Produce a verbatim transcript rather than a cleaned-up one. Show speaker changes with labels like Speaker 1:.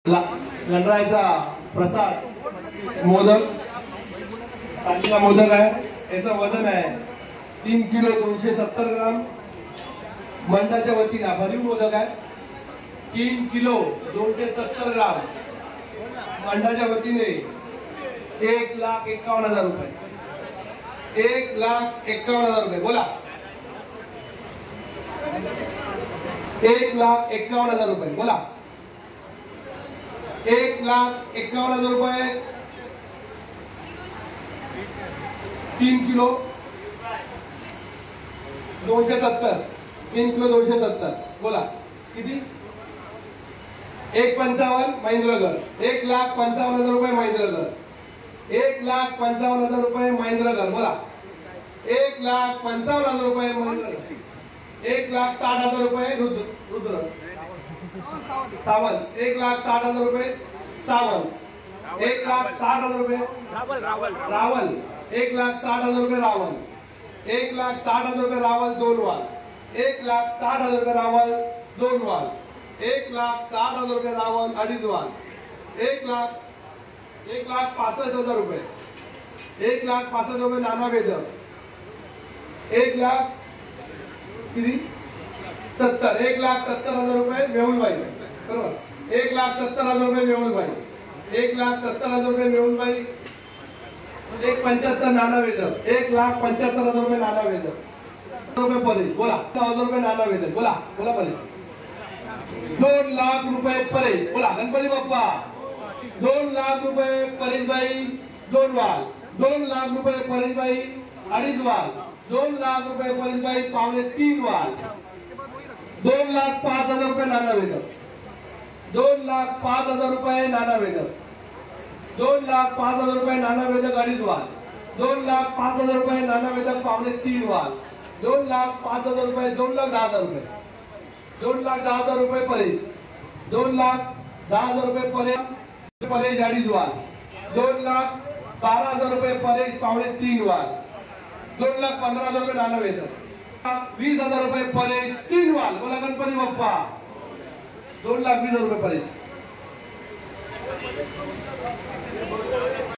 Speaker 1: गणरायाचा प्रसाद मोदक सालीचा मोदक आहे। याचं वजन आहे तीन किलो दोनशे सत्तर ग्राम। मंडळाच्या वतीने भरीव मोदक आहे तीन किलो दोनशे सत्तर ग्राम। मंडळाच्या वतीने एक लाख एकावन्न हजार रुपये एक लाख एकावन्न हजार रुपये बोला एक लाख एकावन्न हजार रुपये बोला एक लाख एकावन्न हजार रुपये। तीन किलो दोनशे सत्तर तीन किलो दोनशे सत्तर बोला किती? एक पंचावन्न महेंद्रगड एक लाख पंचावन्न हजार रुपये महेंद्रगड एक लाख पंचावन्न हजार रुपये महेंद्रगड बोला एक लाख पंचावन्न हजार रुपये महेंद्रगड। एक लाख साठ हजार रुपये रुद्र रुद्र सावंत एक लाख साठ हजार रुपये सावंत एक लाख साठ हजार रुपये रावल रावल रावल एक लाख साठ हजार रुपये रावल एक लाख साठ हजार रुपये रावल दोन वाल एक लाख साठ हजार रुपये रावल दोन वाल एक लाख साठ हजार रुपये रावल अडीच वाल एक लाख एक लाख पासष्ट हजार रुपये एक लाख पासष्ट रुपये नाना वेदक एक लाख किती सत्तर एक लाख सत्तर हजार रुपये मेहुलबाई बरोबर एक लाख सत्तर हजार रुपये मेहुलबाई एक लाख सत्तर हजार रुपये मेहुलबाई एक पंच्याहत्तर नाना वेदक एक लाख पंच्याहत्तर हजार रुपये नाना वेदक रुपये परेश बोला हजार रुपये नाना वेदक बोला बोला परेश दोन लाख रुपये परेश बोला गणपती बाप्पा दोन लाख रुपये परेशबाई दोन वाल दोन लाख रुपये परेशबाई अडीच वाल दोन लाख रुपये परेशबाई पावणे तीन वाल दोन लाख पाच हजार रुपये नाना वेदक दोन लाख पाच हजार रुपये नाना वेदक दोन लाख पाच हजार रुपये नाना वेदक अडीच वाल दोन लाख पाच हजार रुपये नाना वेदक पावणे तीन वाल दोन लाख पाच हजार रुपये दोन लाख दहा हजार रुपये दोन लाख दहा हजार रुपये परेश दोन लाख दहा हजार रुपये परेश परेश अडीच वाल दोन लाख बारा हजार रुपये परेश पावणे तीन वाल दोन लाख पंधरा हजार रुपये नाना वेदक वीस हजार रुपये परेश तीन वाल बोला गणपती बाप्पा दोन लाख वीस हजार रुपये परेश।